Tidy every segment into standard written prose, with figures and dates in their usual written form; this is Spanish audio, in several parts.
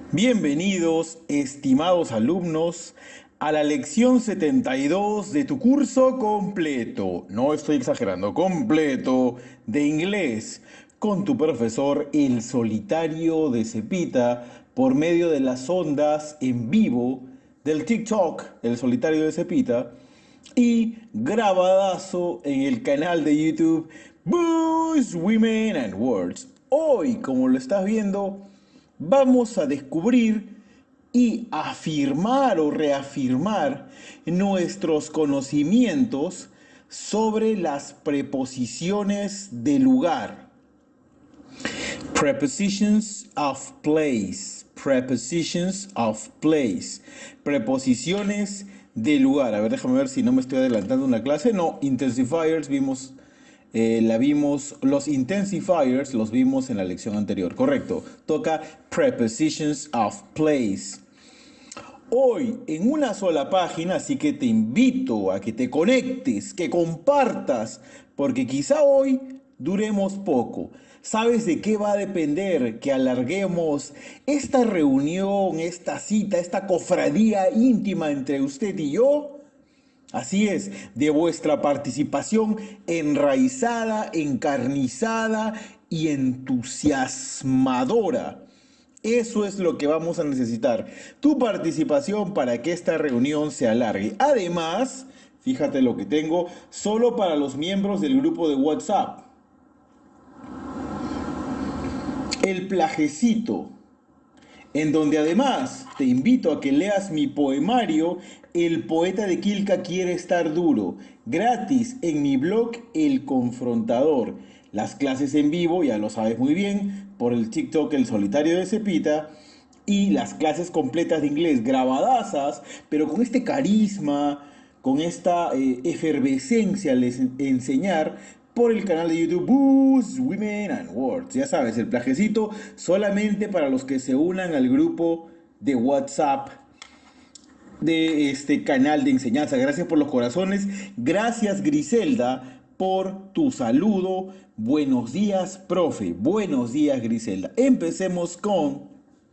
Bienvenidos, estimados alumnos, a la lección 72 de tu curso completo, no estoy exagerando, completo de inglés, con tu profesor El Solitario de Cepita, por medio de las ondas en vivo del TikTok, El Solitario de Cepita, y grabadazo en el canal de YouTube Boys, Women and Words. Hoy, como lo estás viendo, vamos a descubrir y afirmar o reafirmar nuestros conocimientos sobre las preposiciones de lugar. Prepositions of place. Prepositions of place. Preposiciones de lugar. A ver, déjame ver si no me estoy adelantando una clase. No, intensifiers vimos, los intensifiers los vimos en la lección anterior. Correcto. Toca prepositions of place. Hoy en una sola página, así que te invito a que te conectes, que compartas, porque quizá hoy duremos poco. ¿Sabes de qué va a depender que alarguemos esta reunión, esta cita, esta cofradía íntima entre usted y yo? Así es, de vuestra participación enraizada, encarnizada y entusiasmadora. Eso es lo que vamos a necesitar. Tu participación para que esta reunión se alargue. Además, fíjate lo que tengo, solo para los miembros del grupo de WhatsApp. El plagecito, en donde además te invito a que leas mi poemario El poeta de Quilca quiere estar duro, gratis en mi blog El Confrontador. Las clases en vivo, ya lo sabes muy bien, por el TikTok El Solitario de Cepita, y las clases completas de inglés grabadasas, pero con este carisma, con esta efervescencia al enseñar por el canal de YouTube Boost Women and Words. Ya sabes, el plagecito solamente para los que se unan al grupo de WhatsApp de este canal de enseñanza. Gracias por los corazones. Gracias, Griselda, por tu saludo. Buenos días, profe. Buenos días, Griselda. Empecemos con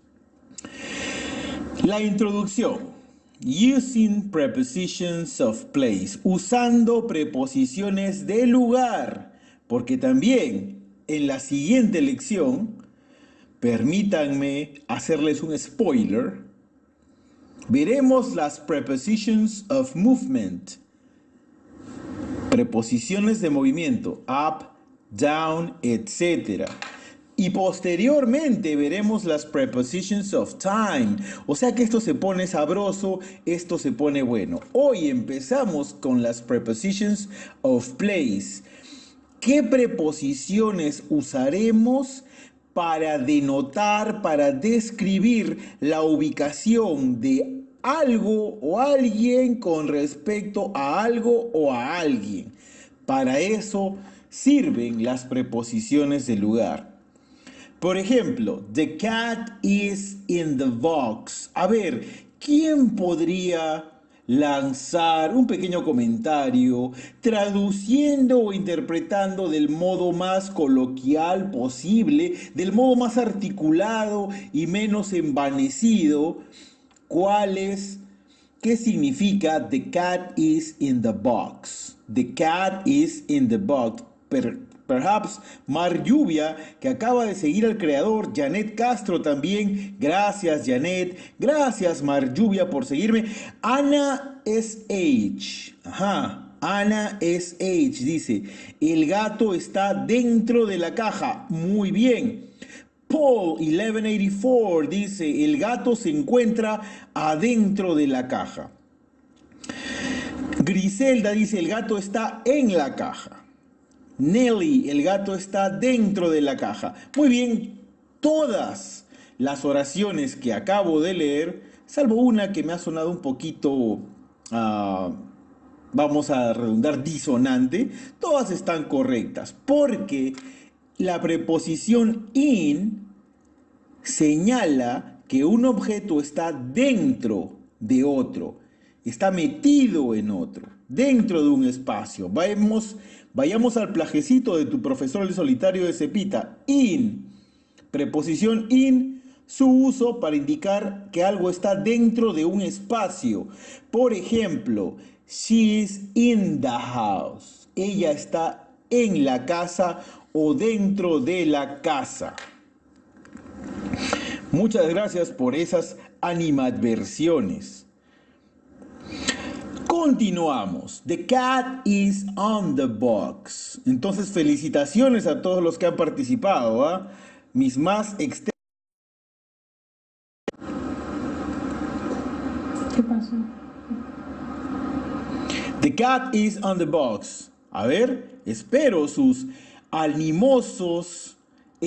la introducción. Using prepositions of place. Usando preposiciones de lugar. Porque también en la siguiente lección, permítanme hacerles un spoiler, veremos las prepositions of movement. Preposiciones de movimiento. Up, down, etc. Y posteriormente veremos las prepositions of time. O sea que esto se pone sabroso, esto se pone bueno. Hoy empezamos con las prepositions of place. ¿Qué preposiciones usaremos para denotar, para describir la ubicación de algo o alguien con respecto a algo o a alguien? Para eso sirven las preposiciones de lugar. Por ejemplo, the cat is in the box. A ver, ¿quién podría lanzar un pequeño comentario traduciendo o interpretando del modo más coloquial posible, del modo más articulado y menos envanecido, qué significa the cat is in the box? The cat is in the box. Perhaps Mar Lluvia, que acaba de seguir al creador, Janet Castro también. Gracias, Janet. Gracias, Mar Lluvia, por seguirme. Ana SH. Ajá. Ana SH dice: el gato está dentro de la caja. Muy bien. Paul 1184 dice: el gato se encuentra adentro de la caja. Griselda dice: el gato está en la caja. Nelly, el gato está dentro de la caja. Muy bien, todas las oraciones que acabo de leer, salvo una que me ha sonado un poquito, vamos a redundar, disonante, todas están correctas, porque la preposición in señala que un objeto está dentro de otro, está metido en otro, dentro de un espacio. Vayamos al plagecito de tu profesor El Solitario de Cepita. In, preposición in, su uso para indicar que algo está dentro de un espacio. Por ejemplo, she is in the house. Ella está en la casa o dentro de la casa. Muchas gracias por esas animadversiones. Continuamos. The cat is on the box. Entonces, felicitaciones a todos los que han participado, ¿ah? Mis más extensos. ¿Qué pasó? The cat is on the box. A ver, espero sus animosos,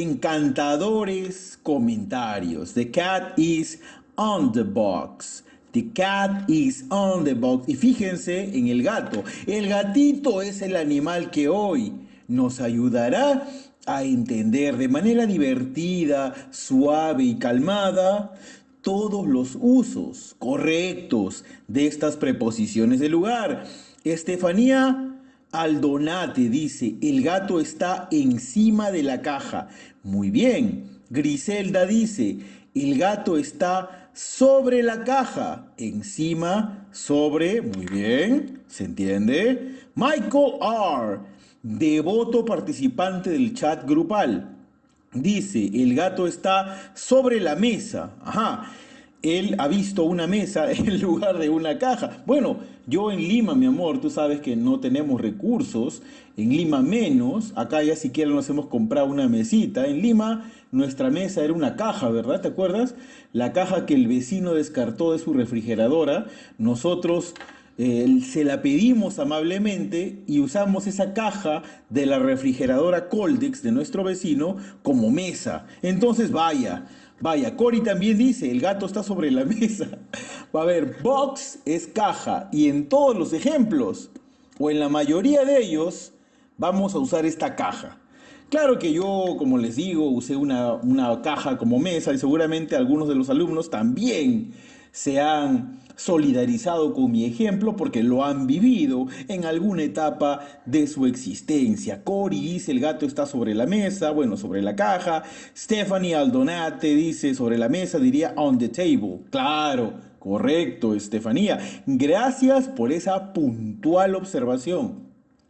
encantadores comentarios. The cat is on the box. The cat is on the box. Y fíjense en el gato. El gatito es el animal que hoy nos ayudará a entender de manera divertida, suave y calmada todos los usos correctos de estas preposiciones de lugar. Estefanía Aldonate dice, el gato está encima de la caja. Muy bien. Griselda dice, el gato está sobre la caja. Encima, sobre. Muy bien. ¿Se entiende? Michael R., devoto participante del chat grupal. Dice, el gato está sobre la mesa. Ajá. Él ha visto una mesa en lugar de una caja. Bueno, yo en Lima, mi amor, tú sabes que no tenemos recursos. En Lima menos. Acá ya siquiera nos hemos comprado una mesita. En Lima nuestra mesa era una caja, ¿verdad? ¿Te acuerdas? La caja que el vecino descartó de su refrigeradora. Nosotros se la pedimos amablemente y usamos esa caja de la refrigeradora Coldex de nuestro vecino como mesa. Entonces vaya, Cory también dice, el gato está sobre la mesa. A ver, box es caja y en todos los ejemplos, o en la mayoría de ellos, vamos a usar esta caja. Claro que yo, como les digo, usé una caja como mesa y seguramente algunos de los alumnos también se han solidarizado con mi ejemplo porque lo han vivido en alguna etapa de su existencia. Cory dice el gato está sobre la mesa, bueno, sobre la caja. Stephanie Aldonate dice sobre la mesa, diría on the table. Claro, correcto, Estefanía. Gracias por esa puntual observación.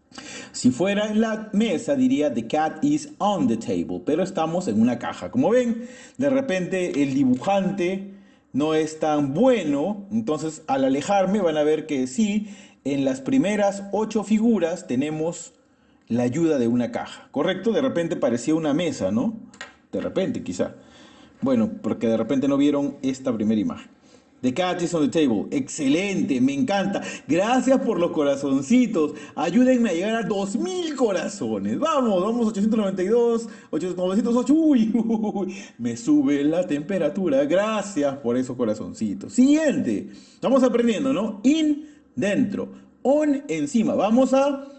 Si fuera en la mesa diría the cat is on the table, pero estamos en una caja. Como ven, de repente el dibujante no es tan bueno, entonces al alejarme van a ver que sí, en las primeras 8 figuras tenemos la ayuda de una caja, ¿correcto? De repente parecía una mesa, ¿no? De repente, quizá. Bueno, porque de repente no vieron esta primera imagen. The cat is on the table. Excelente, me encanta. Gracias por los corazoncitos. Ayúdenme a llegar a 2000 corazones. Vamos, 892, 908. Uy, me sube la temperatura. Gracias por esos corazoncitos. Siguiente. Estamos aprendiendo, ¿no? In, dentro. On, encima. Vamos a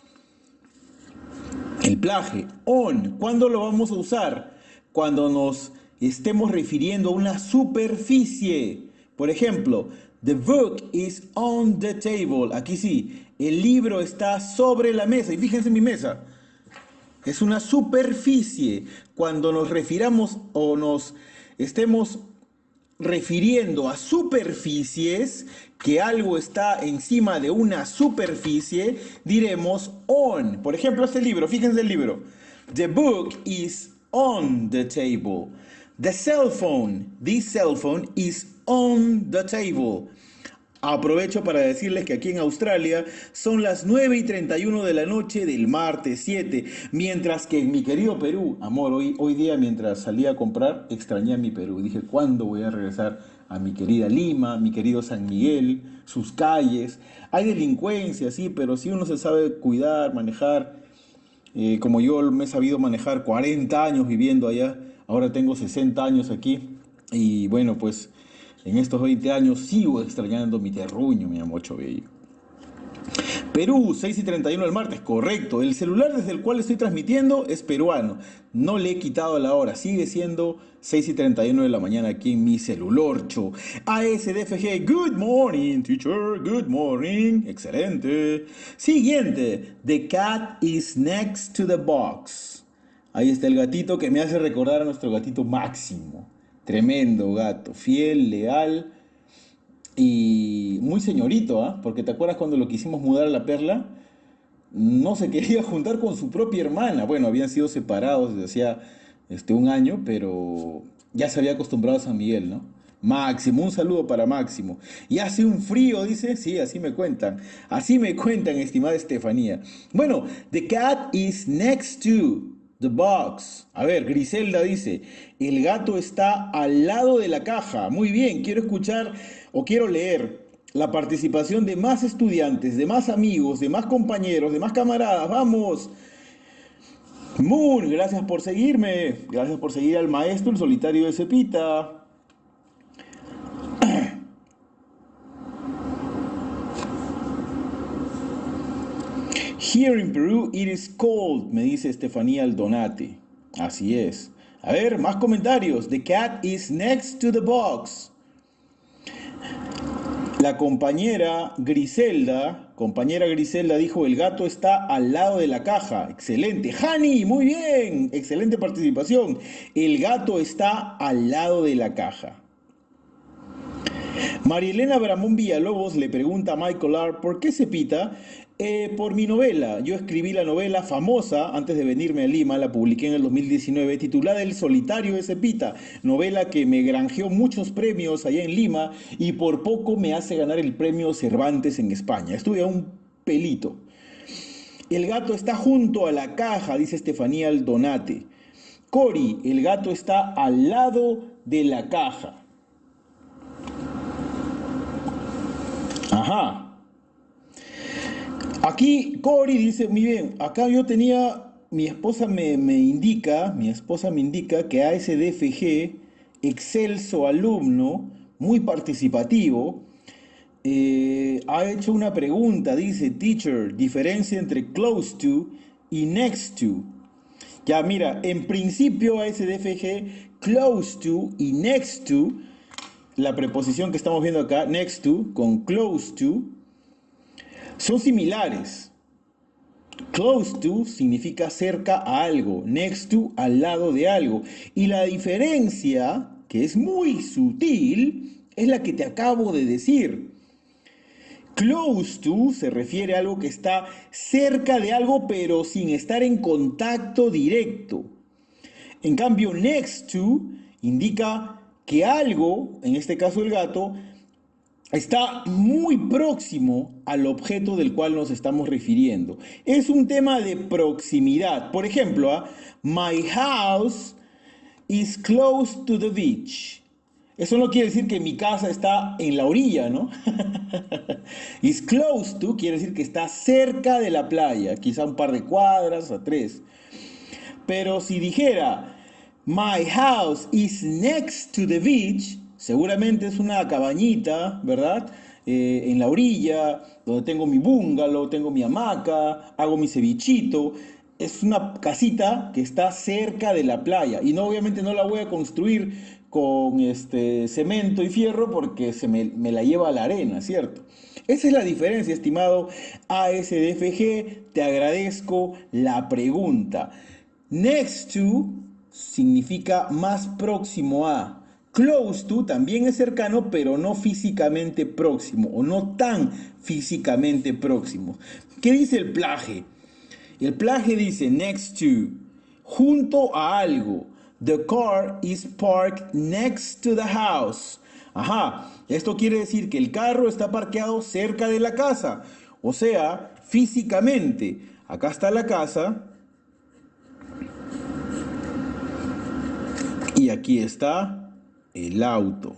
el plaje. On. ¿Cuándo lo vamos a usar? Cuando nos estemos refiriendo a una superficie. Por ejemplo, the book is on the table. Aquí sí, el libro está sobre la mesa. Y fíjense en mi mesa. Es una superficie. Cuando nos refiramos o nos estemos refiriendo a superficies, que algo está encima de una superficie, diremos on. Por ejemplo, este libro, fíjense el libro. The book is on the table. The cell phone, this cell phone is on the table. Aprovecho para decirles que aquí en Australia son las 9:31 de la noche del martes 7, mientras que en mi querido Perú, amor, hoy día mientras salía a comprar, extrañé a mi Perú. Dije, ¿cuándo voy a regresar a mi querida Lima, mi querido San Miguel, sus calles? Hay delincuencia, sí, pero si uno se sabe cuidar, manejar, como yo me he sabido manejar 40 años viviendo allá, ahora tengo 60 años aquí, y bueno, pues en estos 20 años sigo extrañando mi terruño, mi amocho bello. Perú, 6:31 del martes, correcto. El celular desde el cual estoy transmitiendo es peruano. No le he quitado la hora, sigue siendo 6:31 de la mañana aquí en mi celulorcho. ASDFG, good morning, teacher, good morning. Excelente. Siguiente, the cat is next to the box. Ahí está el gatito que me hace recordar a nuestro gatito Máximo. Tremendo gato, fiel, leal y muy señorito, ¿ah? Porque te acuerdas cuando lo quisimos mudar a La Perla, no se quería juntar con su propia hermana. Bueno, habían sido separados desde hacía un año, pero ya se había acostumbrado a San Miguel, ¿no? Máximo, un saludo para Máximo. Y hace un frío, dice. Sí, así me cuentan. Así me cuentan, estimada Estefanía. Bueno, the cat is next to the box. A ver, Griselda dice, el gato está al lado de la caja. Muy bien, quiero escuchar o quiero leer la participación de más estudiantes, de más amigos, de más compañeros, de más camaradas. Vamos. Moon, gracias por seguirme. Gracias por seguir al maestro, el solitario de Cepita. Here in Peru it is cold, me dice Estefanía Aldonate. Así es. A ver, más comentarios. The cat is next to the box. La compañera Griselda dijo, el gato está al lado de la caja. Excelente. Hani, muy bien. Excelente participación. El gato está al lado de la caja. Marielena Bramón Villalobos le pregunta a Michael R. ¿por qué Cepita? Por mi novela. Yo escribí la novela famosa antes de venirme a Lima, la publiqué en el 2019, titulada El solitario de Cepita, novela que me granjeó muchos premios allá en Lima y por poco me hace ganar el premio Cervantes en España. Estuve a un pelito. El gato está junto a la caja, dice Estefanía Aldonate. Cori, el gato está al lado de la caja. Ajá. Aquí Cory dice, muy bien, acá yo tenía, mi esposa me indica que ASDFG, excelso alumno, muy participativo, ha hecho una pregunta, dice, teacher, diferencia entre close to y next to. Ya mira, en principio ASDFG, close to y next to, la preposición que estamos viendo acá, next to, con close to, son similares. Close to significa cerca a algo, next to al lado de algo. Y la diferencia, que es muy sutil, es la que te acabo de decir. Close to se refiere a algo que está cerca de algo pero sin estar en contacto directo. En cambio, next to indica que algo, en este caso el gato, está muy próximo al objeto del cual nos estamos refiriendo. Es un tema de proximidad. Por ejemplo, my house is close to the beach. Eso no quiere decir que mi casa está en la orilla, ¿no? Is close to quiere decir que está cerca de la playa, quizá un par de cuadras o 3. Pero si dijera, my house is next to the beach, seguramente es una cabañita, ¿verdad? En la orilla, donde tengo mi bungalow, tengo mi hamaca, hago mi cevichito. Es una casita que está cerca de la playa. Y no, obviamente no la voy a construir con cemento y fierro porque me la lleva a la arena, ¿cierto? Esa es la diferencia, estimado ASDFG. Te agradezco la pregunta. Next to significa más próximo a. Close to también es cercano, pero no físicamente próximo, o no tan físicamente próximo. ¿Qué dice el plaje? El plaje dice next to, junto a algo. The car is parked next to the house. Ajá, esto quiere decir que el carro está parqueado cerca de la casa, o sea, físicamente. Acá está la casa y aquí está el auto.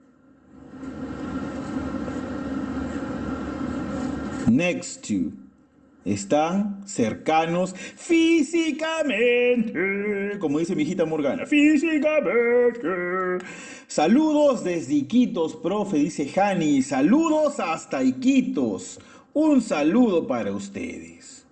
Next to. Están cercanos físicamente. Como dice mi hijita Morgana. Físicamente. Saludos desde Iquitos, profe, dice Hani. Saludos hasta Iquitos. Un saludo para ustedes.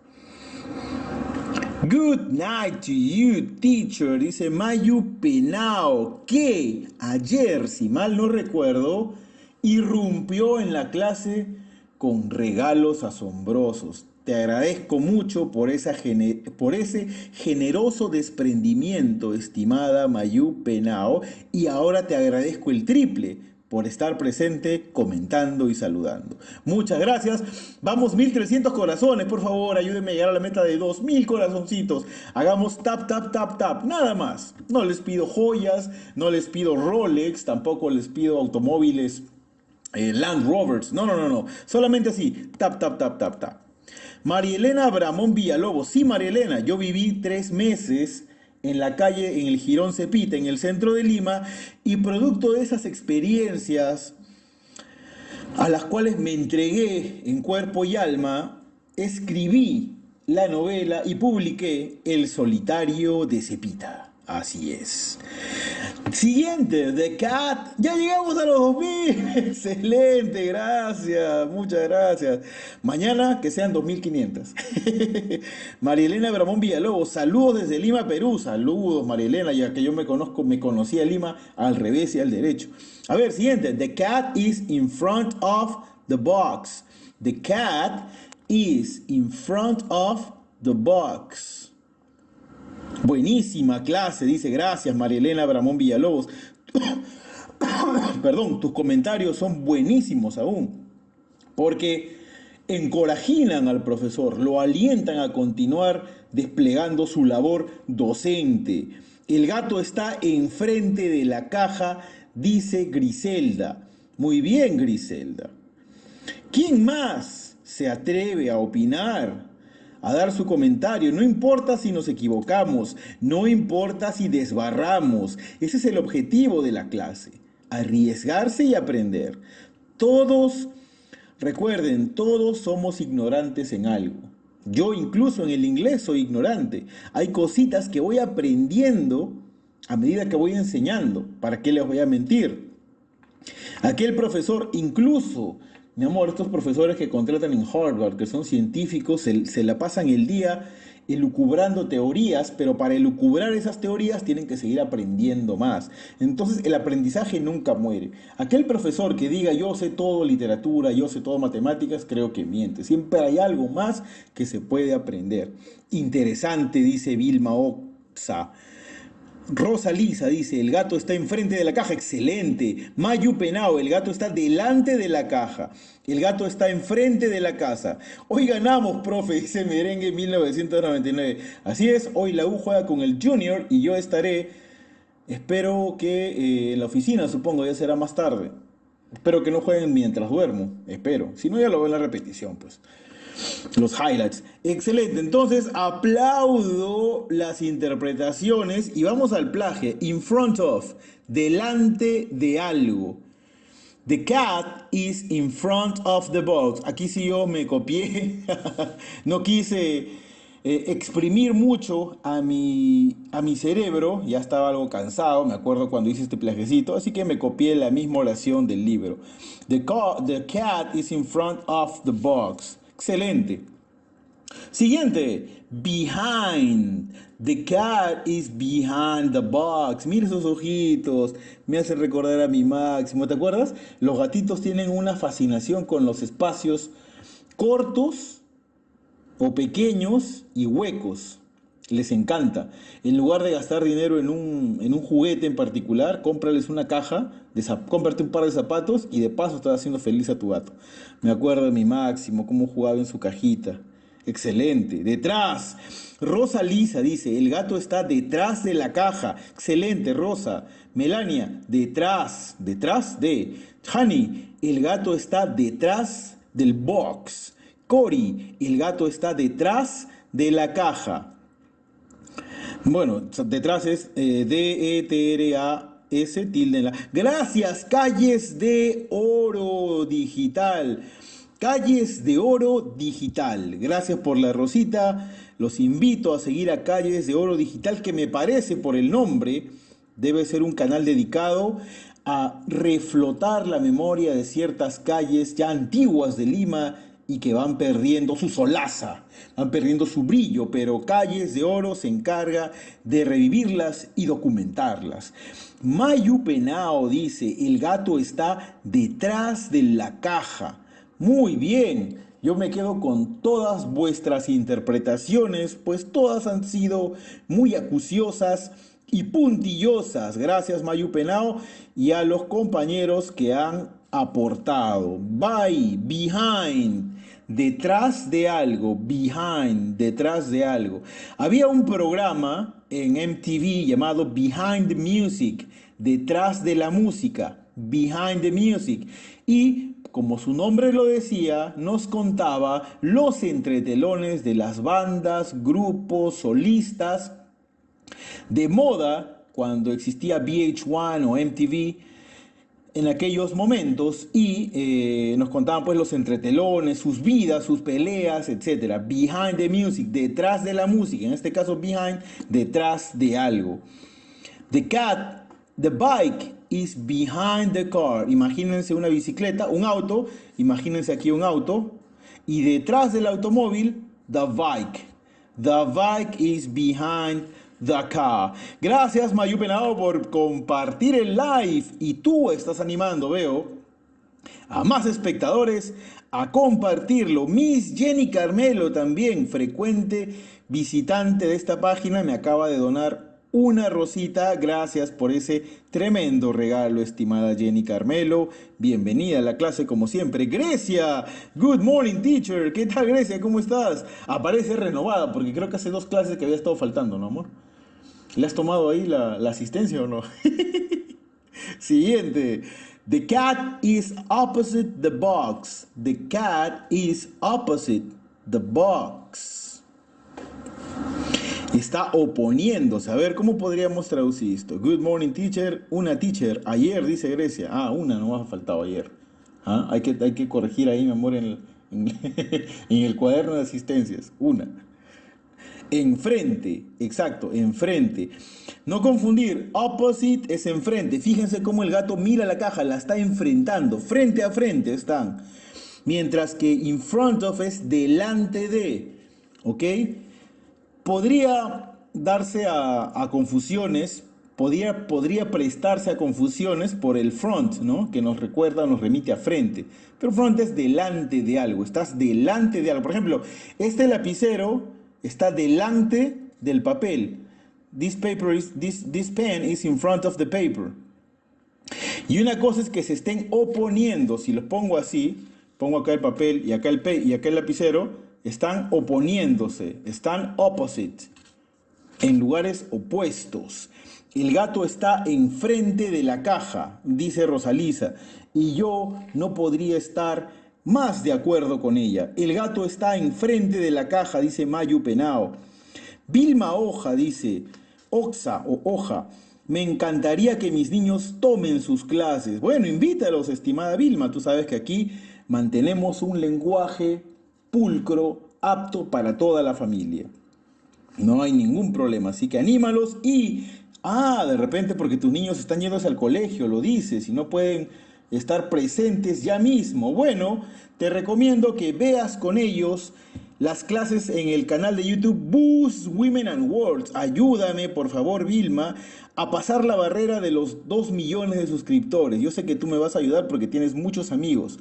Good night to you, teacher, dice Mayu Penao, que ayer, si mal no recuerdo, irrumpió en la clase con regalos asombrosos. te agradezco mucho por por ese generoso desprendimiento, estimada Mayu Penao, y ahora te agradezco el triple por estar presente, comentando y saludando. Muchas gracias. Vamos, 1300 corazones, por favor, ayúdenme a llegar a la meta de 2000 corazoncitos. Hagamos tap, tap, tap, tap, nada más. No les pido joyas, no les pido Rolex, tampoco les pido automóviles Land Rovers. No, no, no, no. Solamente así. Tap, tap, tap, tap, tap. María Elena Abramón Villalobos. Sí, María Elena, yo viví 3 meses en la calle, en el Jirón Cepita, en el centro de Lima, y producto de esas experiencias a las cuales me entregué en cuerpo y alma, escribí la novela y publiqué El solitario de Cepita. Así es. Siguiente, The Cat. Ya llegamos a los 2000. Excelente, gracias, muchas gracias. Mañana que sean 2500. María Elena Bramón Villalobos, saludos desde Lima, Perú. Saludos, María Elena, ya que yo me conocí a Lima al revés y al derecho. A ver, siguiente. The cat is in front of the box. The cat is in front of the box. Buenísima clase, dice, gracias María Elena Bramón Villalobos. Perdón, tus comentarios son buenísimos aún, porque encorajinan al profesor, lo alientan a continuar desplegando su labor docente. El gato está enfrente de la caja, dice Griselda. Muy bien, Griselda. ¿Quién más se atreve a opinar, a dar su comentario? No importa si nos equivocamos, no importa si desbarramos. Ese es el objetivo de la clase, arriesgarse y aprender. Todos, recuerden, todos somos ignorantes en algo. Yo incluso en el inglés soy ignorante. Hay cositas que voy aprendiendo a medida que voy enseñando. ¿Para qué les voy a mentir? Aquel profesor, incluso, mi amor, estos profesores que contratan en Harvard, que son científicos, se la pasan el día elucubrando teorías, pero para elucubrar esas teorías tienen que seguir aprendiendo más. Entonces el aprendizaje nunca muere. Aquel profesor que diga yo sé todo literatura, yo sé todo matemáticas, creo que miente. Siempre hay algo más que se puede aprender. Interesante, dice Vilma Oxa. Rosa Lisa dice, el gato está enfrente de la caja, excelente. Mayu Penao, el gato está delante de la caja. El gato está enfrente de la casa. Hoy ganamos, profe, dice Merengue 1999. Así es, hoy la U juega con el Junior y yo estaré, espero que en la oficina, supongo, ya será más tarde. Espero que no jueguen mientras duermo, espero. Si no, ya lo veo en la repetición, pues. Los highlights. Excelente. Entonces aplaudo las interpretaciones y vamos al plagio. In front of. Delante de algo. The cat is in front of the box. Aquí sí yo me copié. No quise exprimir mucho a mi cerebro. Ya estaba algo cansado. Me acuerdo cuando hice este plagiecito. Así que me copié la misma oración del libro. The cat is in front of the box. Excelente. Siguiente. Behind. The cat is behind the box. Mira esos ojitos. Me hace recordar a mi Máximo. ¿Te acuerdas? Los gatitos tienen una fascinación con los espacios cortos o pequeños y huecos. Les encanta. En lugar de gastar dinero en un juguete en particular, cómprales una caja, cómprate un par de zapatos y de paso estás haciendo feliz a tu gato. Me acuerdo de mi Máximo, cómo jugaba en su cajita. Excelente. Detrás. Rosa Lisa dice, el gato está detrás de la caja. Excelente, Rosa. Melania, detrás. Detrás de. Honey, el gato está detrás del box. Cory, el gato está detrás de la caja. Bueno, detrás es D-E-T-R-A-S, tilde en la. Gracias, Calles de Oro Digital. Calles de Oro Digital. Gracias por la rosita. Los invito a seguir a Calles de Oro Digital, que me parece por el nombre debe ser un canal dedicado a reflotar la memoria de ciertas calles ya antiguas de Lima y que van perdiendo su solaza, van perdiendo su brillo, pero Calles de Oro se encarga de revivirlas y documentarlas. Mayu Penao dice, el gato está detrás de la caja. Muy bien, Yo me quedo con todas vuestras interpretaciones, pues todas han sido muy acuciosas y puntillosas. Gracias, Mayu Penao, y a los compañeros que han aportado. By, behind, detrás de algo, behind, detrás de algo. Había un programa en MTV llamado Behind the Music, detrás de la música, Behind the Music. Y como su nombre lo decía, nos contaba los entretelones de las bandas, grupos, solistas de moda cuando existía VH1 o MTV en aquellos momentos y nos contaban pues los entretelones, sus vidas, sus peleas, etcétera. Behind the music, detrás de la música, en este caso behind, detrás de algo. The bike is behind the car. Imagínense una bicicleta, un auto, imagínense aquí un auto y detrás del automóvil, the bike. The bike is behind the car. Gracias, Mayu Penado, por compartir el live. Y tú estás animando, veo, a más espectadores a compartirlo. Miss Jenny Carmelo, también frecuente visitante de esta página, me acaba de donar una rosita. Gracias por ese tremendo regalo, estimada Jenny Carmelo. Bienvenida a la clase como siempre. Grecia, good morning teacher. ¿Qué tal, Grecia? ¿Cómo estás? Aparece renovada porque creo que hace 2 clases que había estado faltando, ¿no, amor? ¿Le has tomado ahí la asistencia o no? Siguiente. The cat is opposite the box. The cat is opposite the box. Está oponiéndose. A ver, ¿cómo podríamos traducir esto? Good morning, teacher. Una teacher. Ayer, dice Grecia. Ah, una no ha faltado ayer. ¿Ah? Hay que corregir ahí, mi amor, en el cuaderno de asistencias. Una. Enfrente, exacto, enfrente. No confundir, opposite es enfrente. Fíjense cómo el gato mira la caja, la está enfrentando, frente a frente están. Mientras que in front of es delante de, ¿ok? Podría darse a confusiones, podría prestarse a confusiones por el front, ¿no? Que nos recuerda, nos remite a frente. Pero front es delante de algo, estás delante de algo. Por ejemplo, este lapicero está delante del papel. This pen is in front of the paper. Y una cosa es que se estén oponiendo. Si los pongo así, pongo acá el papel y acá el lapicero, están oponiéndose, están opposite, en lugares opuestos. El gato está enfrente de la caja, dice Rosalisa, y yo no podría estar más de acuerdo con ella. El gato está enfrente de la caja, dice Mayu Penao. Vilma Hoja dice, Oxa o Hoja, me encantaría que mis niños tomen sus clases. Bueno, invítalos, estimada Vilma. Tú sabes que aquí mantenemos un lenguaje pulcro, apto para toda la familia. No hay ningún problema, así que anímalos y... de repente porque tus niños están yéndose al colegio, lo dices, y no pueden estar presentes ya mismo. Bueno, te recomiendo que veas con ellos las clases en el canal de YouTube Boost Women and Words. Ayúdame, por favor, Vilma, a pasar la barrera de los 2 millones de suscriptores. Yo sé que tú me vas a ayudar porque tienes muchos amigos.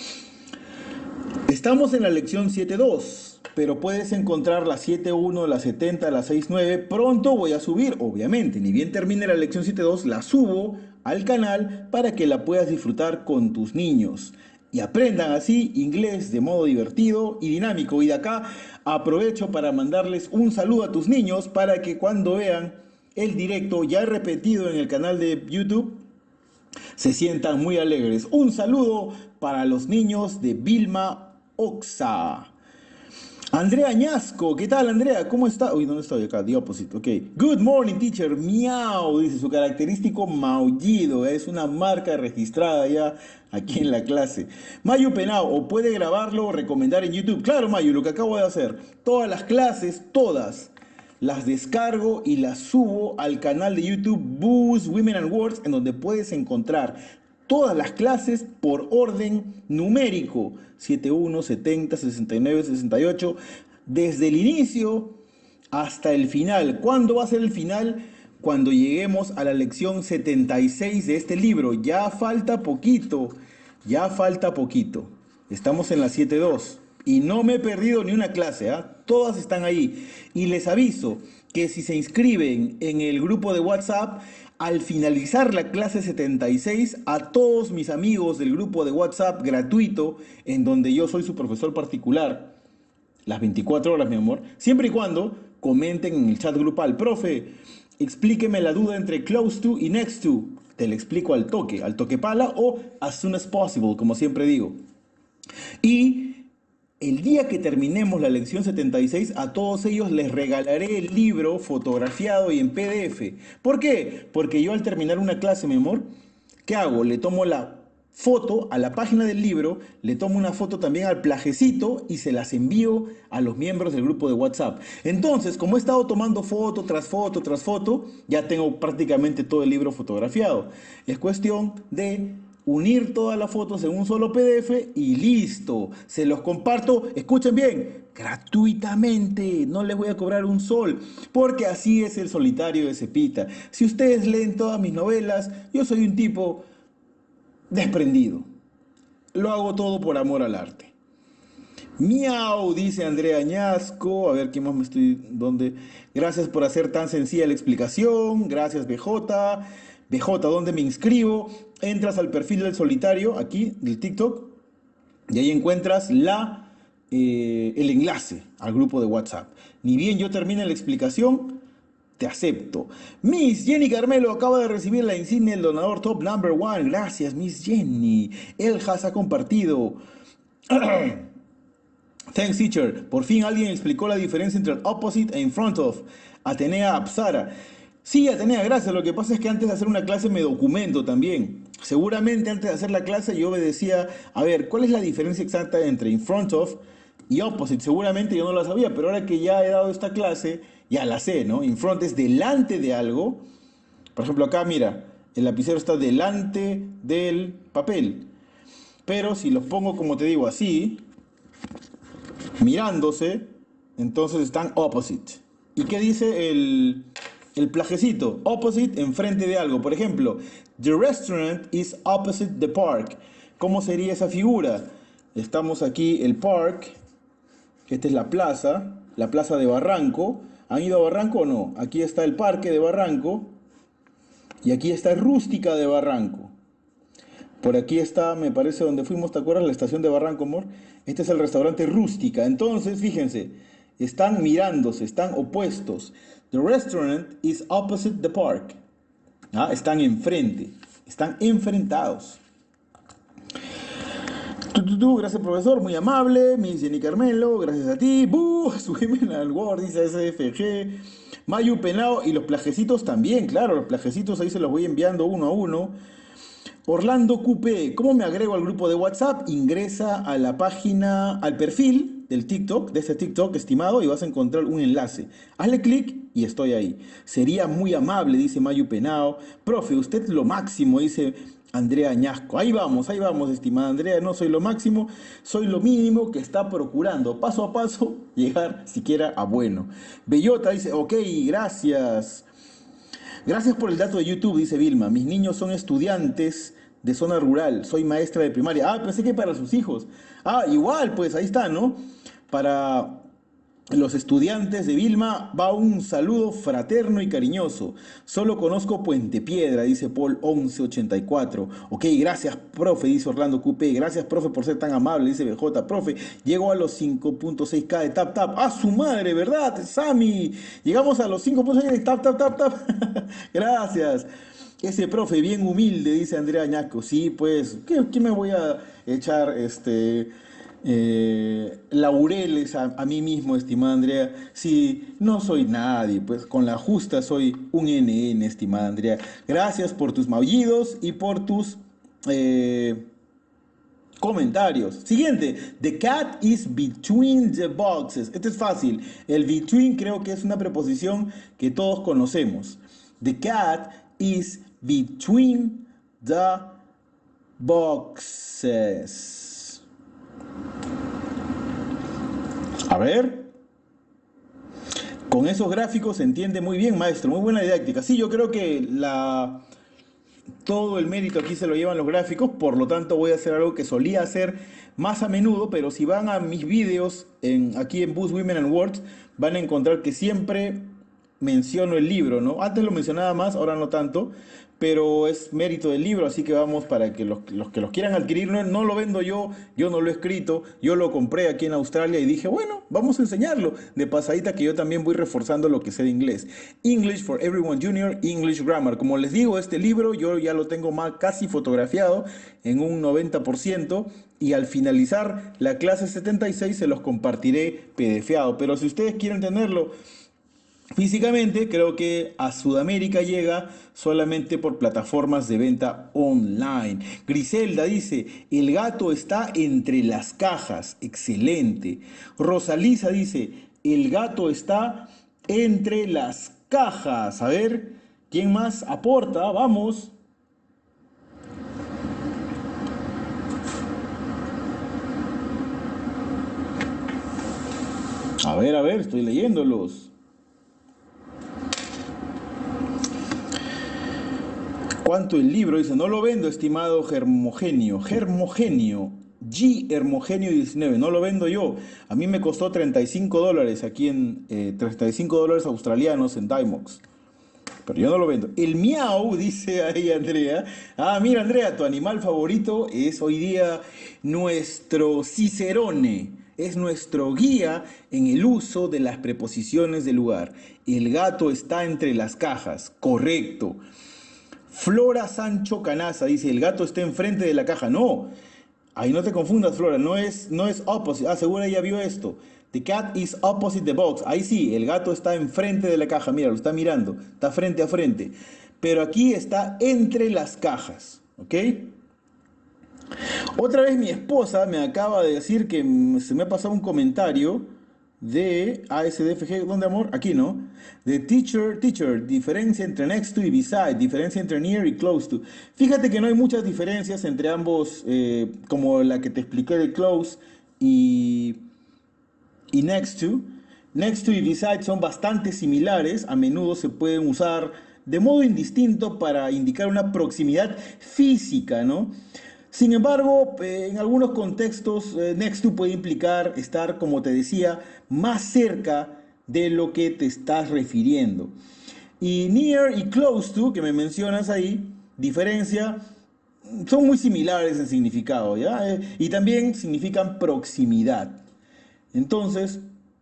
Estamos en la lección 7.2, pero puedes encontrar la 7.1, la 70, la 6.9. Pronto voy a subir, obviamente, ni bien termine la lección 7.2, la subo al canal para que la puedas disfrutar con tus niños y aprendan así inglés de modo divertido y dinámico. Y de acá aprovecho para mandarles un saludo a tus niños para que cuando vean el directo ya repetido en el canal de YouTube se sientan muy alegres. Un saludo para los niños de Vilma Oxa. Andrea Añasco, ¿qué tal, Andrea? ¿Cómo está? Uy, ¿dónde estoy? Acá, the opposite, ok. Good morning, teacher. Miau, dice, su característico maullido. Es una marca registrada ya aquí en la clase. Mayu Penao, o puede grabarlo o recomendar en YouTube. Claro, Mayu, lo que acabo de hacer. Todas las clases, todas, las descargo y las subo al canal de YouTube Boost Women and Words, en donde puedes encontrar todas las clases por orden numérico, 71, 70, 69, 68, desde el inicio hasta el final. ¿Cuándo va a ser el final? Cuando lleguemos a la lección 76 de este libro. Ya falta poquito, ya falta poquito. Estamos en la 7.2 Y no me he perdido ni una clase, ¿ah? Todas están ahí. Y les aviso que si se inscriben en el grupo de WhatsApp, al finalizar la clase 76, a todos mis amigos del grupo de WhatsApp gratuito, en donde yo soy su profesor particular, las 24 horas, mi amor, siempre y cuando comenten en el chat grupal, profe, explíqueme la duda entre close to y next to. Te lo explico al toque pala o as soon as possible, como siempre digo. Y el día que terminemos la lección 76, a todos ellos les regalaré el libro fotografiado y en PDF. ¿Por qué? Porque yo al terminar una clase, mi amor, ¿qué hago? Le tomo la foto a la página del libro, le tomo una foto también al plagecito y se las envío a los miembros del grupo de WhatsApp. Entonces, como he estado tomando foto tras foto tras foto, ya tengo prácticamente todo el libro fotografiado. Es cuestión de unir todas las fotos en un solo PDF y listo. Se los comparto, escuchen bien, gratuitamente. No les voy a cobrar un sol, porque así es el solitario de Cepita. Si ustedes leen todas mis novelas, yo soy un tipo desprendido. Lo hago todo por amor al arte. Miau, dice Andrea Añasco. A ver, ¿qué más me estoy? ¿Dónde? Gracias por hacer tan sencilla la explicación. Gracias, BJ. BJ, ¿dónde me inscribo? Entras al perfil del solitario, aquí, del TikTok, y ahí encuentras el enlace al grupo de WhatsApp. Ni bien yo termine la explicación, te acepto. Miss Jenny Carmelo acaba de recibir la insignia del donador top number one. Gracias, Miss Jenny. Eljas ha compartido. Thanks, teacher. Por fin alguien explicó la diferencia entre el opposite e in front of. Atenea Apsara. Sí, Atenea, gracias. Lo que pasa es que antes de hacer una clase me documento también. Seguramente antes de hacer la clase yo me decía, a ver, ¿cuál es la diferencia exacta entre in front of y opposite? Seguramente yo no la sabía, pero ahora que ya he dado esta clase, ya la sé, ¿no? In front es delante de algo. Por ejemplo, acá, mira, el lapicero está delante del papel. Pero si los pongo, como te digo, así, mirándose, entonces están opposite. ¿Y qué dice el plagecito? Opposite, enfrente de algo. Por ejemplo, the restaurant is opposite the park. ¿Cómo sería esa figura? Estamos aquí, el park, esta es la plaza de Barranco. ¿Han ido a Barranco o no? Aquí está el parque de Barranco y aquí está Rústica de Barranco. Por aquí está, me parece, donde fuimos, ¿te acuerdas? La estación de Barranco, amor. Este es el restaurante Rústica. Entonces, fíjense, están mirándose, están opuestos. The restaurant is opposite the park. ¿Ah? Están enfrente, están enfrentados. Gracias, profesor, muy amable. Miss Jenny Carmelo, gracias a ti. Subime al Word, dice SFG. Mayu Penao y los plagecitos también, claro, los plagecitos ahí se los voy enviando uno a uno. Orlando QP, ¿cómo me agrego al grupo de WhatsApp? Ingresa a la página, al perfil del TikTok, de este TikTok estimado, y vas a encontrar un enlace. Hazle clic y estoy ahí. Sería muy amable, dice Mayu Penao. Profe, usted es lo máximo, dice Andrea Añasco. Ahí vamos, estimada Andrea. No soy lo máximo, soy lo mínimo que está procurando, paso a paso, llegar siquiera a bueno. Bellota dice, ok, gracias. Gracias por el dato de YouTube, dice Vilma. Mis niños son estudiantes de zona rural. Soy maestra de primaria. Ah, pensé que para sus hijos. Ah, igual, pues ahí está, ¿no? Para los estudiantes de Vilma va un saludo fraterno y cariñoso. Solo conozco Puente Piedra, dice Paul 1184. Ok, gracias, profe, dice Orlando QP. Gracias, profe, por ser tan amable, dice BJ. Profe, llego a los 5.6K de tap tap. ¡Ah, su madre, verdad, Sammy! Llegamos a los 5.6 de tap tap tap tap. Gracias. Ese profe bien humilde, dice Andrea Añasco. Sí, pues, ¿qué me voy a echar laureles a mí mismo, estimada Andrea? Si no soy nadie, pues con la justa soy un NN, estimada Andrea. Gracias por tus maullidos y por tus comentarios. Siguiente, the cat is between the boxes. Este es fácil. El between creo que es una preposición que todos conocemos. The cat is between the boxes. A ver. Con esos gráficos se entiende muy bien, maestro. Muy buena didáctica. Sí, yo creo que todo el mérito aquí se lo llevan los gráficos, por lo tanto voy a hacer algo que solía hacer más a menudo, pero si van a mis vídeos aquí en Boost Women and Words, van a encontrar que siempre menciono el libro, ¿no? Antes lo mencionaba más, ahora no tanto, pero es mérito del libro, así que vamos para que los que los quieran adquirir, no lo vendo yo no lo he escrito, yo lo compré aquí en Australia y dije, bueno, vamos a enseñarlo de pasadita que yo también voy reforzando lo que sé de inglés. English for Everyone Junior, English Grammar. Como les digo, este libro yo ya lo tengo casi fotografiado en un 90% y al finalizar la clase 76 se los compartiré PDFeado, pero si ustedes quieren tenerlo físicamente, creo que a Sudamérica llega solamente por plataformas de venta online. Griselda dice, el gato está entre las cajas. Excelente. Rosalisa dice, el gato está entre las cajas. A ver, ¿quién más aporta? Vamos. A ver, estoy leyéndolos. ¿Cuánto el libro? Dice, no lo vendo, estimado Germogenio. Germogenio. G. Hermogenio 19. No lo vendo yo. A mí me costó $35 aquí en $35 australianos en Dymox. Pero yo no lo vendo. El miau, dice ahí Andrea. Ah, mira Andrea, tu animal favorito es hoy día nuestro cicerone. Es nuestro guía en el uso de las preposiciones del lugar. El gato está entre las cajas. Correcto. Flora Sancho Canaza dice, el gato está enfrente de la caja. No, ahí no te confundas, Flora, no es opposite. Ah, seguro ella vio esto. The cat is opposite the box. Ahí sí, el gato está enfrente de la caja. Mira, lo está mirando. Está frente a frente. Pero aquí está entre las cajas. ¿Ok? Otra vez mi esposa me acaba de decir que se me ha pasado un comentario de ASDFG, ¿dónde amor? Aquí, ¿no? De teacher, diferencia entre next to y beside, diferencia entre near y close to. Fíjate que no hay muchas diferencias entre ambos, como la que te expliqué de close y next to. Next to y beside son bastante similares, a menudo se pueden usar de modo indistinto para indicar una proximidad física, ¿no? Sin embargo, en algunos contextos, next to puede implicar estar, como te decía, más cerca de lo que te estás refiriendo. Y near y close to, que me mencionas ahí, diferencia, son muy similares en significado, ¿ya? Y también significan proximidad. Entonces,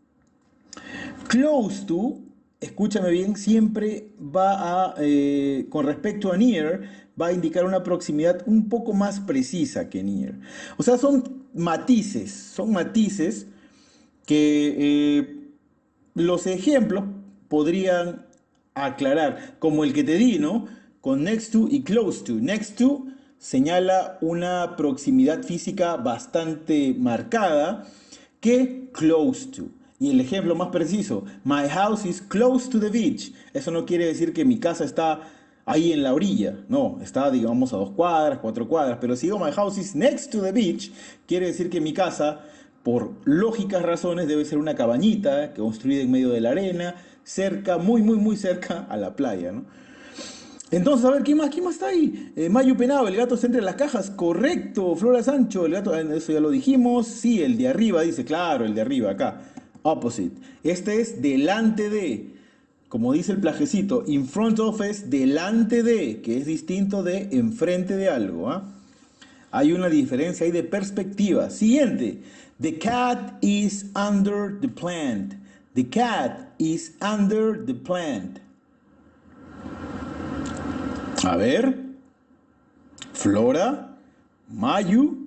close to, escúchame bien, siempre va con respecto a near, va a indicar una proximidad un poco más precisa que near. O sea, son matices que los ejemplos podrían aclarar, como el que te di, ¿no? Con next to y close to. Next to señala una proximidad física bastante marcada que close to. Y el ejemplo más preciso, my house is close to the beach. Eso no quiere decir que mi casa está ahí en la orilla, no, está digamos a 2 cuadras, 4 cuadras, pero si digo my house is next to the beach, quiere decir que mi casa, por lógicas razones, debe ser una cabañita construida en medio de la arena, cerca, muy cerca a la playa, ¿no? Entonces, a ver, ¿quién más está ahí? Mayu Penado, el gato está entre las cajas, correcto. Flora Sancho, el gato, eso ya lo dijimos. Sí, el de arriba, dice, claro, el de arriba, acá. Opposite. Este es delante de, como dice el plajecito, in front of es delante de, que es distinto de enfrente de algo, ¿ah? Hay una diferencia ahí de perspectiva. Siguiente. The cat is under the plant. The cat is under the plant. A ver, Flora, Mayu,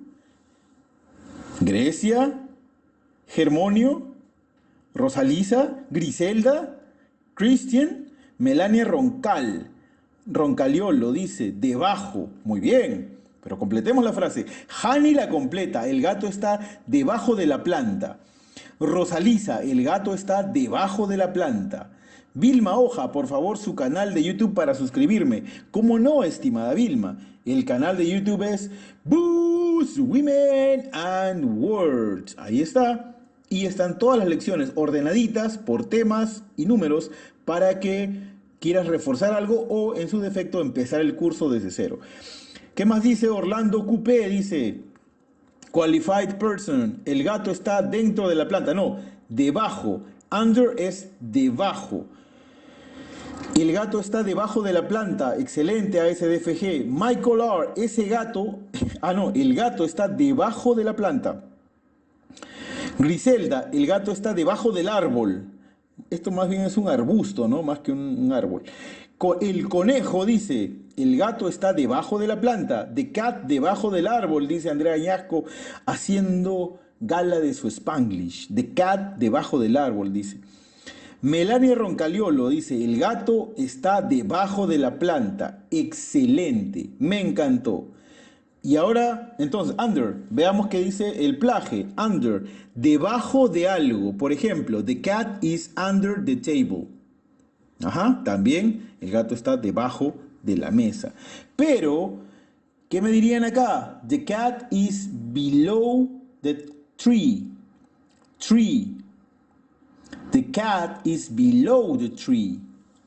Grecia, Germonio, Rosalisa, Griselda, Christian, Melania Roncal. Roncaliolo dice, debajo. Muy bien, pero completemos la frase. Hani la completa, el gato está debajo de la planta. Rosalisa, el gato está debajo de la planta. Vilma Hoja, por favor, su canal de YouTube para suscribirme. ¿Cómo no, estimada Vilma? El canal de YouTube es Boost Women and Words. Ahí está. Y están todas las lecciones ordenaditas por temas y números para que quieras reforzar algo o en su defecto empezar el curso desde cero. ¿Qué más dice Orlando Coupé? Dice, qualified person, el gato está dentro de la planta, no, debajo. Under es debajo. El gato está debajo de la planta. Excelente, ASDFG. Michael R. Ese gato. No, el gato está debajo de la planta. Griselda, el gato está debajo del árbol. Esto más bien es un arbusto, ¿no? Más que un árbol. El conejo dice, el gato está debajo de la planta. The cat debajo del árbol, dice Andrea Añasco, haciendo gala de su Spanglish. The cat debajo del árbol, dice. Melania Roncaliolo dice, el gato está debajo de la planta. Excelente, me encantó. Y ahora, entonces, under, veamos qué dice el plaje. Under, debajo de algo. Por ejemplo, the cat is under the table. Ajá, también el gato está debajo de la mesa. Pero, ¿qué me dirían acá? The cat is below the tree. Tree. The cat is below the tree.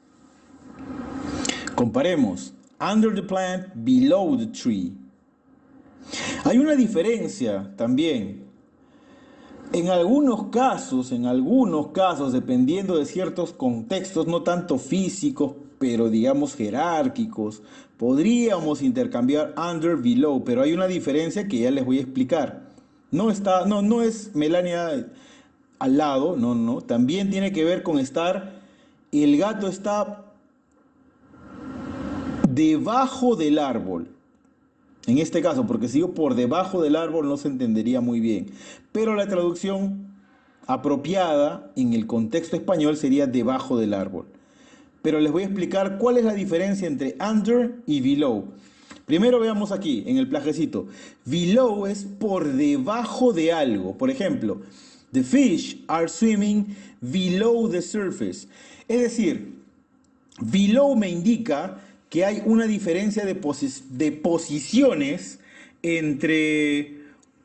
Comparemos. Under the plant, below the tree. Hay una diferencia también. En algunos casos, dependiendo de ciertos contextos, no tanto físicos, pero digamos jerárquicos, podríamos intercambiar under, below, pero hay una diferencia que ya les voy a explicar. No es Melania al lado, no. También tiene que ver con estar, el gato está debajo del árbol. En este caso, porque si yo por debajo del árbol no se entendería muy bien. Pero la traducción apropiada en el contexto español sería debajo del árbol. Pero les voy a explicar cuál es la diferencia entre under y below. Primero veamos aquí, en el plajecito. Below es por debajo de algo. Por ejemplo, the fish are swimming below the surface. Es decir, below me indica que hay una diferencia de posiciones entre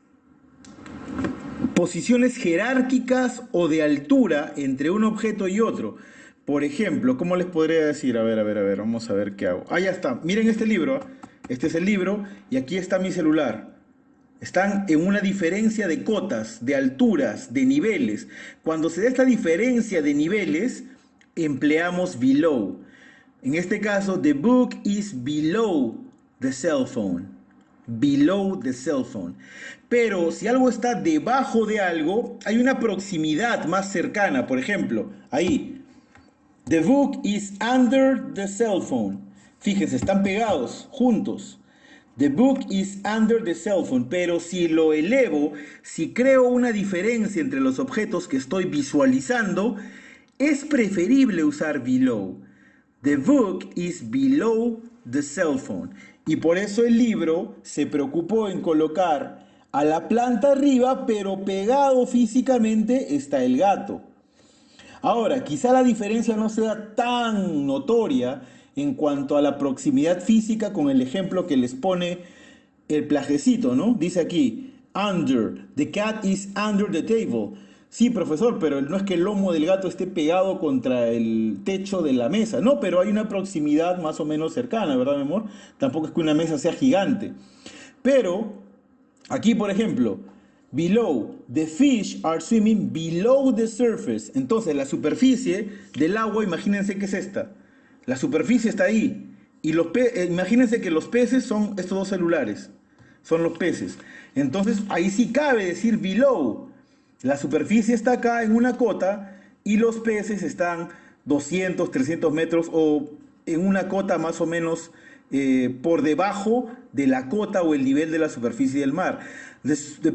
posiciones jerárquicas o de altura entre un objeto y otro. Por ejemplo, ¿cómo les podría decir? A ver, vamos a ver qué hago. Ya está, miren este libro. Este es el libro y aquí está mi celular. Están en una diferencia de cotas, de alturas, de niveles. Cuando se da esta diferencia de niveles, empleamos below. En este caso, the book is below the cell phone. Below the cell phone. Pero si algo está debajo de algo, hay una proximidad más cercana. Por ejemplo, ahí. The book is under the cell phone. Fíjense, están pegados, juntos. The book is under the cell phone. Pero si lo elevo, si creo una diferencia entre los objetos que estoy visualizando, es preferible usar below. The book is below the cell phone. Y por eso el libro se preocupó en colocar a la planta arriba, pero pegado físicamente está el gato. Ahora, quizá la diferencia no sea tan notoria en cuanto a la proximidad física con el ejemplo que les pone el plajecito, ¿no? Dice aquí, under, the cat is under the table. Sí, profesor, pero no es que el lomo del gato esté pegado contra el techo de la mesa. No, pero hay una proximidad más o menos cercana, ¿verdad, mi amor? Tampoco es que una mesa sea gigante. Pero, aquí, por ejemplo, below, the fish are swimming below the surface. Entonces, la superficie del agua, imagínense que es esta. La superficie está ahí. Y imagínense que los peces son estos dos celulares. Son los peces. Entonces, ahí sí cabe decir below. La superficie está acá en una cota y los peces están 200, 300 metros o en una cota más o menos por debajo de la cota o el nivel de la superficie del mar. The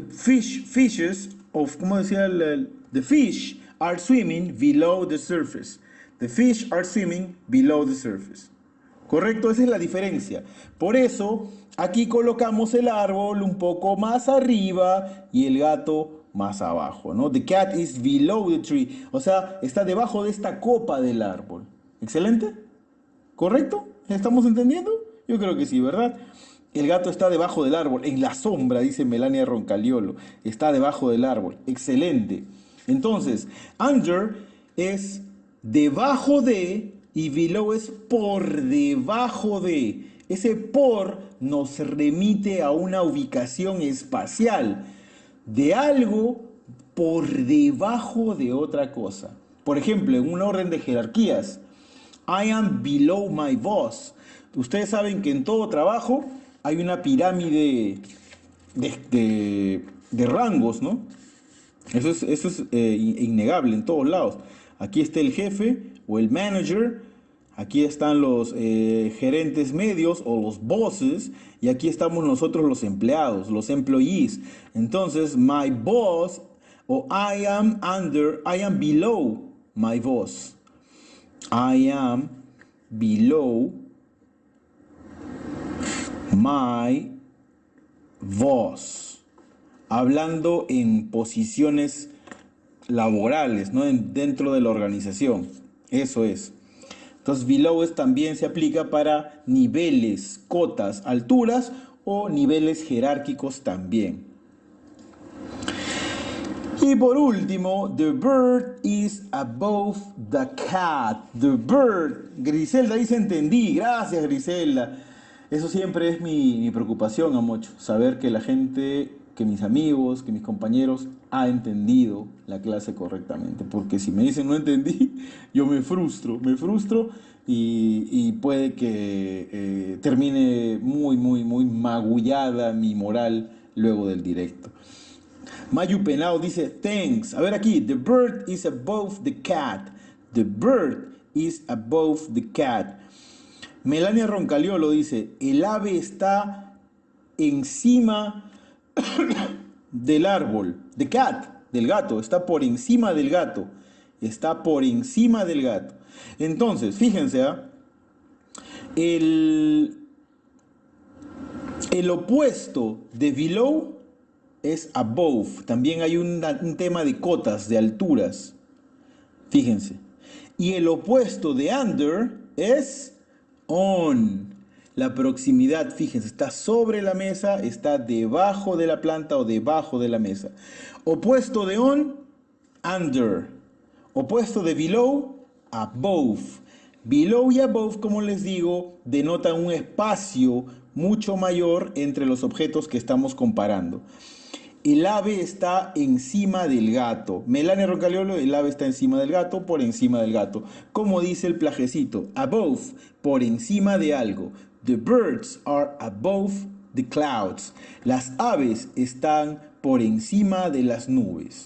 fish are swimming below the surface. The fish are swimming below the surface. ¿Correcto? Esa es la diferencia. Por eso, aquí colocamos el árbol un poco más arriba y el gato más abajo, ¿no? The cat is below the tree. O sea, está debajo de esta copa del árbol. ¿Excelente? ¿Correcto? ¿Estamos entendiendo? Yo creo que sí, ¿verdad? El gato está debajo del árbol, en la sombra, dice Melania Roncaliolo. Está debajo del árbol. Excelente. Entonces, under es debajo de y below es por debajo de. Ese por nos remite a una ubicación espacial de algo por debajo de otra cosa. Por ejemplo, en un orden de jerarquías, I am below my boss. Ustedes saben que en todo trabajo hay una pirámide de rangos, ¿no? Eso es innegable en todos lados. Aquí está el jefe o el manager, aquí están los gerentes medios o los bosses, y aquí estamos nosotros los empleados, los employees. Entonces, my boss o I am below my boss. I am below my boss. Hablando en posiciones laborales, ¿no? Dentro de la organización. Eso es. Entonces, below también se aplica para niveles, cotas, alturas o niveles jerárquicos también. Y por último, the bird is above the cat. The bird. Griselda dice entendí. Gracias, Griselda. Eso siempre es mi preocupación, Amocho. Saber que la gente, que mis amigos, que mis compañeros ha entendido la clase correctamente. Porque si me dicen no entendí, yo me frustro y puede que termine muy magullada mi moral luego del directo. Mayu Penao dice, thanks. A ver aquí, the bird is above the cat. The bird is above the cat. Melania Roncaliolo dice, el ave está encima del árbol. The cat, del gato, está por encima del gato. Está por encima del gato. Entonces, fíjense, el opuesto de below es above. También hay un tema de cotas, de alturas. Fíjense. Y el opuesto de under es on. La proximidad, fíjense, está sobre la mesa, está debajo de la planta o debajo de la mesa. Opuesto de on, under. Opuesto de below, above. Below y above, como les digo, denotan un espacio mucho mayor entre los objetos que estamos comparando. El ave está encima del gato. Melania Roncaliolo, el ave está encima del gato, por encima del gato. Como dice el plagecito, above, por encima de algo. The birds are above the clouds. Las aves están por encima de las nubes.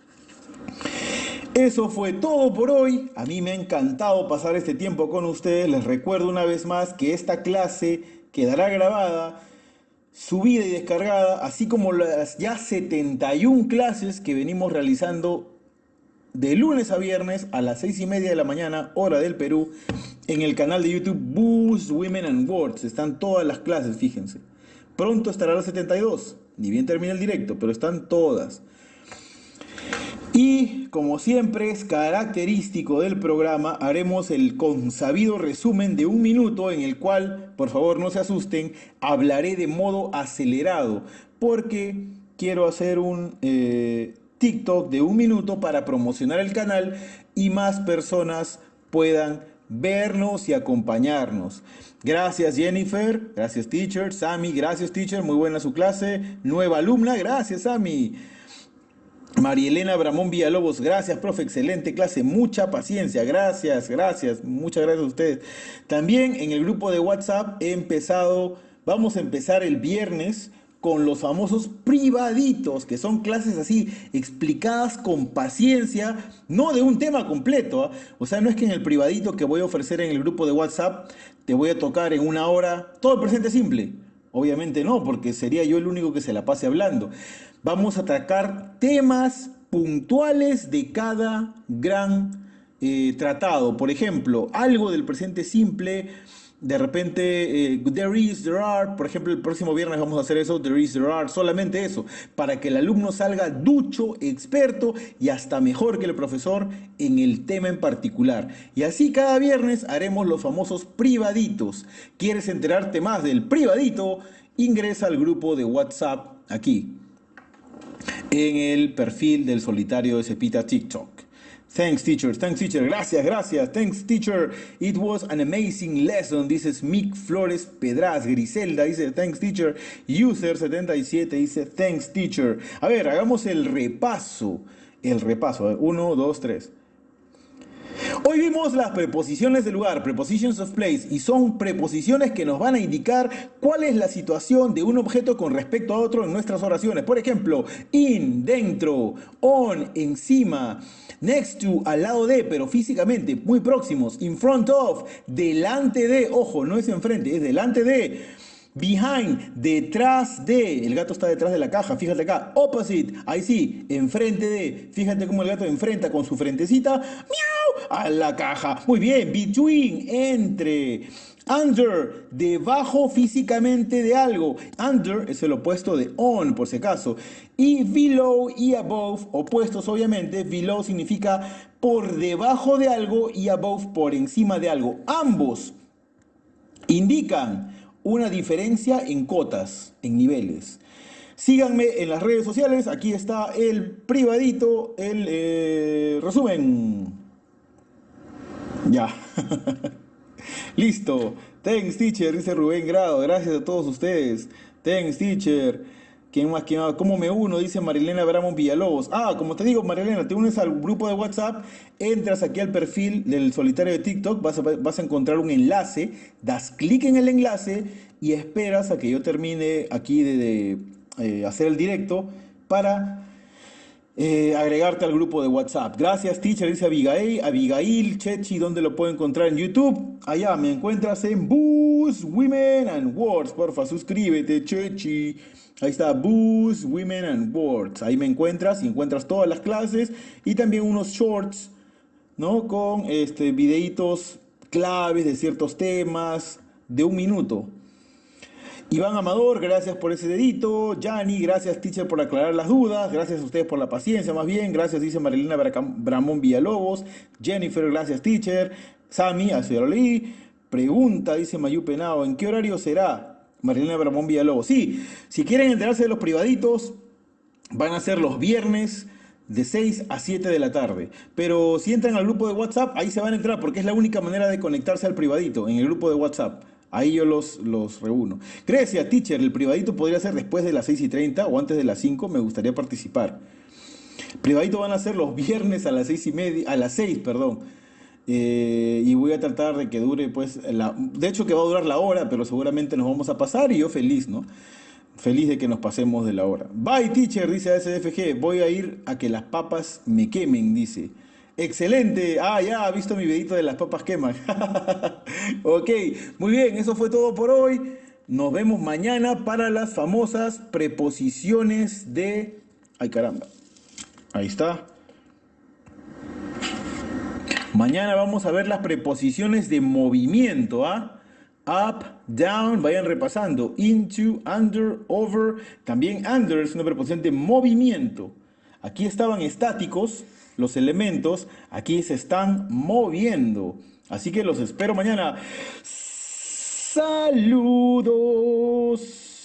Eso fue todo por hoy. A mí me ha encantado pasar este tiempo con ustedes. Les recuerdo una vez más que esta clase quedará grabada, subida y descargada, así como las ya 71 clases que venimos realizando de lunes a viernes a las 6:30 de la mañana, hora del Perú, en el canal de YouTube Boost Women and Words. Están todas las clases, fíjense. Pronto estará la 72, ni bien termina el directo, pero están todas. Y como siempre es característico del programa, haremos el consabido resumen de 1 minuto en el cual, por favor no se asusten, hablaré de modo acelerado porque quiero hacer un TikTok de 1 minuto para promocionar el canal y más personas puedan vernos y acompañarnos. Gracias Jennifer, gracias teacher, Sammy, gracias teacher, muy buena su clase, nueva alumna, gracias Sammy. María Elena Bramón Villalobos, gracias, profe, excelente clase, mucha paciencia, gracias, muchas gracias a ustedes. También en el grupo de WhatsApp vamos a empezar el viernes con los famosos privaditos, que son clases así, explicadas con paciencia, no de un tema completo, ¿eh? O sea, no es que en el privadito que voy a ofrecer en el grupo de WhatsApp te voy a tocar en 1 hora todo el presente simple. Obviamente no, porque sería yo el único que se la pase hablando. Vamos a atacar temas puntuales de cada gran tratado. Por ejemplo, algo del presente simple, de repente, there is, there are. Por ejemplo, el próximo viernes vamos a hacer eso, there is, there are, solamente eso, para que el alumno salga ducho, experto y hasta mejor que el profesor en el tema en particular. Y así cada viernes haremos los famosos privaditos. ¿Quieres enterarte más del privadito? Ingresa al grupo de WhatsApp aquí, en el perfil del Solitario de Cepita TikTok. Thanks, teacher. Thanks, teacher. Gracias, gracias. Thanks, teacher. It was an amazing lesson. Dice Mick Flores Pedraz. Griselda dice, thanks, teacher. User77 dice, thanks, teacher. A ver, hagamos el repaso. El repaso. A ver, 1, 2, 3. Hoy vimos las preposiciones de lugar, prepositions of place, y son preposiciones que nos van a indicar cuál es la situación de un objeto con respecto a otro en nuestras oraciones. Por ejemplo, in, dentro, on, encima, next to, al lado de, pero físicamente, muy próximos, in front of, delante de, ojo, no es enfrente, es delante de. Behind, detrás de, el gato está detrás de la caja, fíjate acá. Opposite, ahí sí, enfrente de, fíjate cómo el gato enfrenta con su frentecita, miau, a la caja. Muy bien, between, entre. Under, debajo físicamente de algo. Under es el opuesto de on, por si acaso. Y below y above, opuestos obviamente. Below significa por debajo de algo y above por encima de algo. Ambos indican una diferencia en cotas, en niveles. Síganme en las redes sociales, aquí está el privadito, el resumen. Ya. Listo. Thanks, teacher, dice Rubén Grado. Gracias a todos ustedes. Thanks, teacher. ¿Quién más? ¿Quién más? ¿Cómo me uno? Dice Marilena Bramo Villalobos. Ah, como te digo, Marilena, te unes al grupo de WhatsApp, entras aquí al perfil del solitario de TikTok, vas a encontrar un enlace, das clic en el enlace y esperas a que yo termine aquí de hacer el directo para agregarte al grupo de WhatsApp. Gracias, teacher, dice Abigail Chechi. ¿Dónde lo puedo encontrar? En YouTube. Allá me encuentras en Boost Women and Words. Porfa, suscríbete, Chechi. Ahí está, Boost Women and Words. Ahí me encuentras y encuentras todas las clases y también unos shorts, ¿no? Con videitos claves de ciertos temas de 1 minuto. Iván Amador, gracias por ese dedito. Yanni, gracias, teacher, por aclarar las dudas. Gracias a ustedes por la paciencia, más bien. Gracias, dice Marilena Bramón Villalobos. Jennifer, gracias, teacher. Sami, así lo leí. Pregunta, dice Mayu Penao, ¿en qué horario será? Marilena Bramón Villalobos. Sí, si quieren enterarse de los privaditos, van a ser los viernes de 6 a 7 de la tarde. Pero si entran al grupo de WhatsApp, ahí se van a entrar porque es la única manera de conectarse al privadito, en el grupo de WhatsApp. Ahí yo los reúno. Grecia, teacher, el privadito podría ser después de las 6:30 o antes de las 5, me gustaría participar. Privadito van a ser los viernes a las 6:30, a las 6, perdón. Y voy a tratar de que dure, pues, de hecho que va a durar la hora, pero seguramente nos vamos a pasar y yo feliz, ¿no? Feliz de que nos pasemos de la hora. Bye, teacher, dice ASFG. Voy a ir a que las papas me quemen, dice. Excelente. Ah, ya ha visto mi videito de las papas queman. Ok, muy bien, eso fue todo por hoy. Nos vemos mañana para las famosas preposiciones de... Ay, caramba. Ahí está. Mañana vamos a ver las preposiciones de movimiento, ¿ah? Up, down, vayan repasando. Into, under, over. También under es una preposición de movimiento. Aquí estaban estáticos los elementos, aquí se están moviendo. Así que los espero mañana. Saludos.